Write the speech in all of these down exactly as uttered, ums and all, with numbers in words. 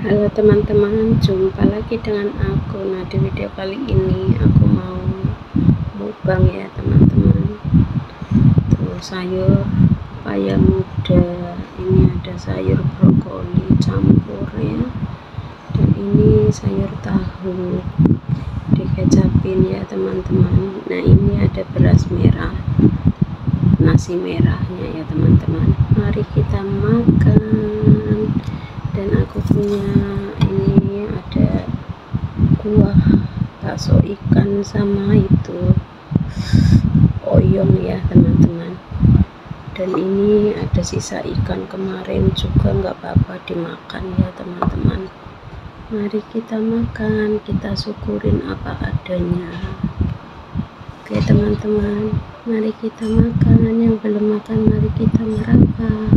Halo teman-teman, jumpa lagi dengan aku. Nah, di video kali ini aku mau mukbang ya teman-teman. Tuh sayur pepaya muda, ini ada sayur brokoli campur ya, dan ini sayur tahu dikecapin ya teman-teman. Nah, ini ada beras merah, nasi merahnya ya teman-teman. Mari kita makan. Dan aku punya ini ada kuah bakso ikan sama itu oyong ya teman-teman. Dan ini ada sisa ikan kemarin juga, nggak apa-apa dimakan ya teman-teman. Mari kita makan, kita syukurin apa adanya. Oke teman-teman, mari kita makan. Yang belum makan mari kita meraba.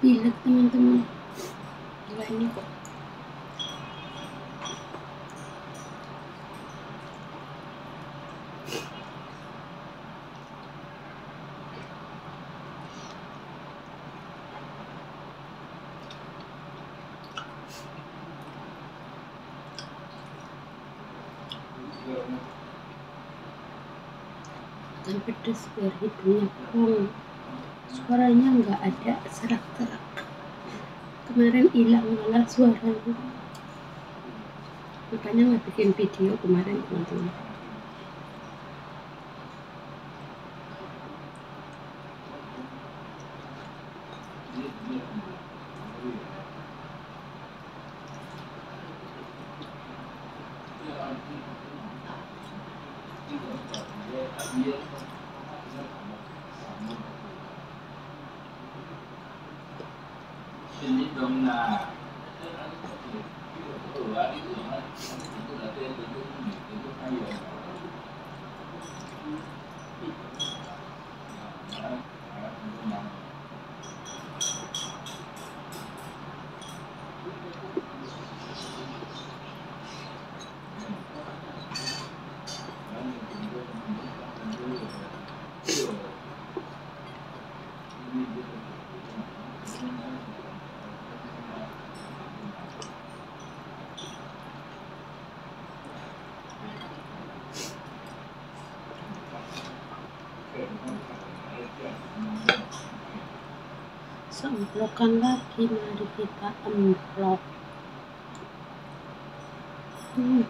pilek teman-teman. Gila ini kok kan pedes biar hidungnya plong, suaranya nggak ada serak-serak, kemarin hilang malah suaranya, makanya nggak bikin video kemarin teman-teman. Seemplokan lagi, mari kita emplok. hmm.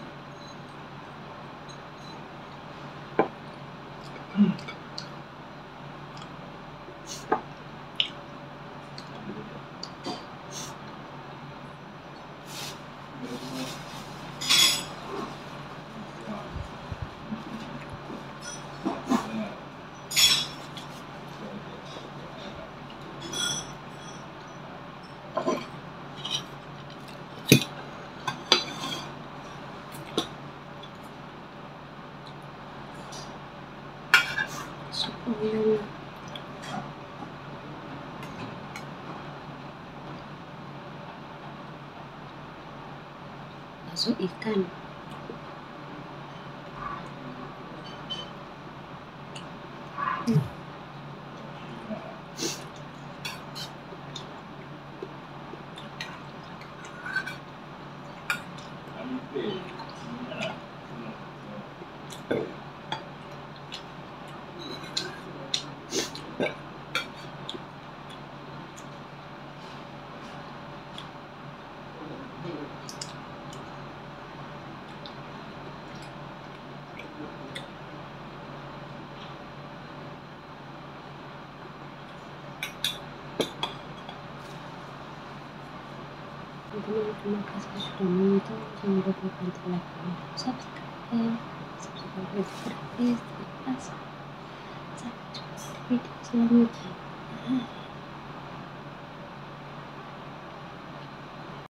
Supaya masuk ikan. hmm. Teman-teman, terima kasih sudah menonton. Jangan lupa bantu like dan subscribe. Subscribe itu gratis. Terima kasih. Sampai jumpa di video selanjutnya.